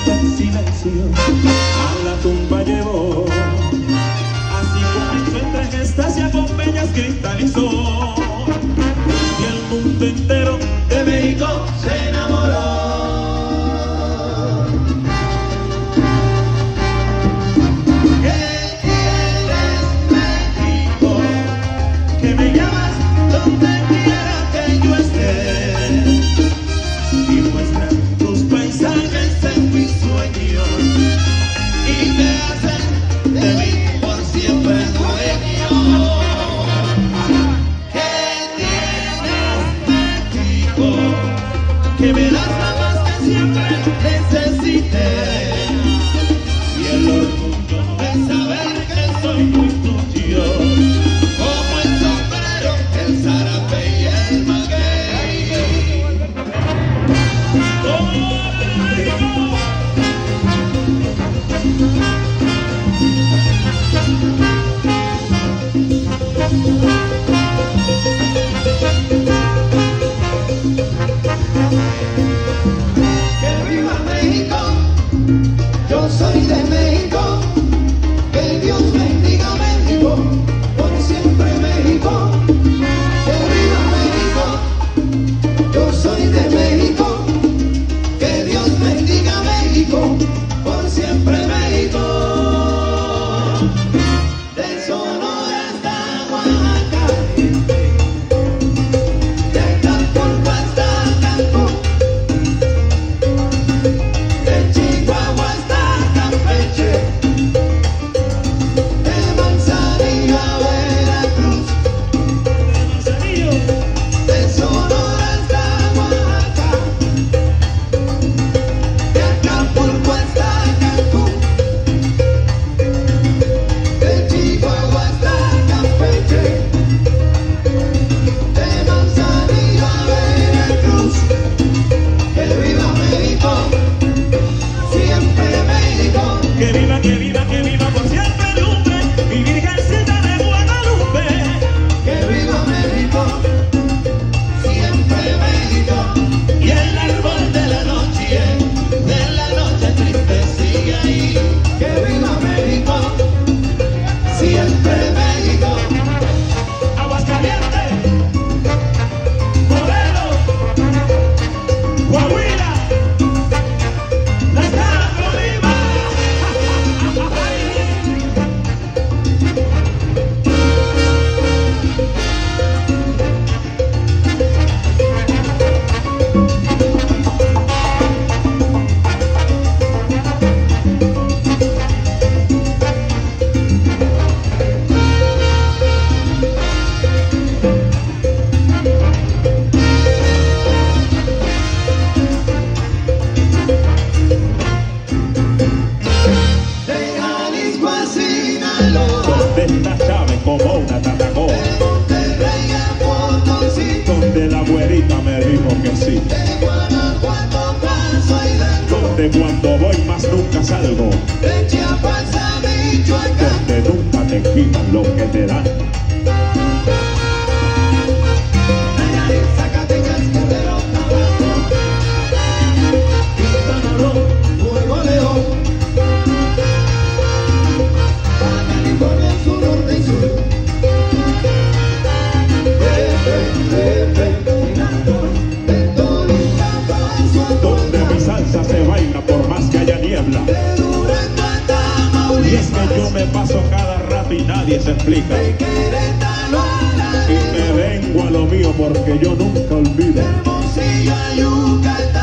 siempre en silencio a la tumba llevó. Así comenzó entre estasia con bellas cristalizó, y el mundo entero de México se enamoró. Que me das la paz que siempre necesité, y el orgullo de saber que soy muy tuyo, como el sombrero, el zarape y el maguey. ¡Oh, México! Que viva México, yo soy de México, que Dios bendiga México, por siempre México. Que viva México, yo soy de México, que Dios bendiga México, por siempre México. De Sonora hasta Oaxaca, de Acapulco hasta Cancún, de Chihuahua hasta Campeche, de Manzanillo a Veracruz, de Sonora hasta Oaxaca, de Acapulco hasta Cancún, de Chihuahua hasta Campeche, de Manzanillo a Veracruz. Que viva México, siempre México. Que viva por siempre lumbre, mi Virgencita de Guadalupe. Que viva México, siempre México. Y el árbol de la noche triste sigue ahí. Que viva México, siempre México. Aguascalientes, Morelos, Coahuila, la Estado viva. De Jalisco a Sinaloa, Donde está Chávez como una tatacoa, de Monterrey a Potosí, donde la güerita me dijo que sí, de Guanajuato paso y vengo, donde cuando voy más nunca salgo, de Chiapas a Michoacán, donde nunca te quitan lo que te dan. Nayarit, Zacatecas, Guerrero, Tabasco, Quintana Roo, Nuevo León, Baja California, sur, norte y sur. De Toluca, Paso, Donde mi salsa se baila por más que haya niebla. de Durango a Y es que Tamaulipas, yo me paso cada rato y nadie se explica. de Querétaro a Y me Laredo, vengo a lo mío porque yo nunca olvido. de Hermosillo a Yucatán.